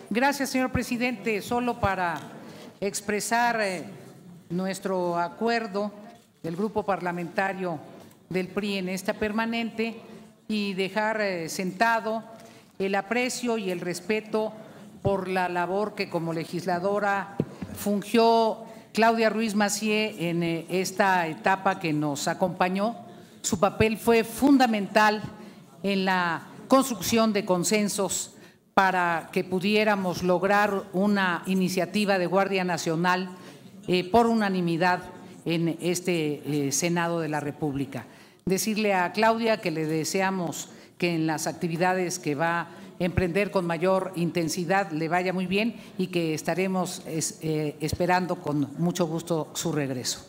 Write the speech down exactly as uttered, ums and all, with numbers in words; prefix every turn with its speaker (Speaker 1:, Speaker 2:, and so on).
Speaker 1: Gracias, señor presidente. Solo para expresar eh, nuestro acuerdo del grupo parlamentario del P R I en esta permanente y dejar eh, sentado el aprecio y el respeto por la labor que como legisladora fungió Claudia Ruiz Massieu en eh, esta etapa que nos acompañó. Su papel fue fundamental en la construcción de consensos para que pudiéramos lograr una iniciativa de Guardia Nacional eh, por unanimidad en este eh, Senado de la República. Decirle a Claudia que le deseamos que en las actividades que va a emprender con mayor intensidad le vaya muy bien y que estaremos es, eh, esperando con mucho gusto su regreso.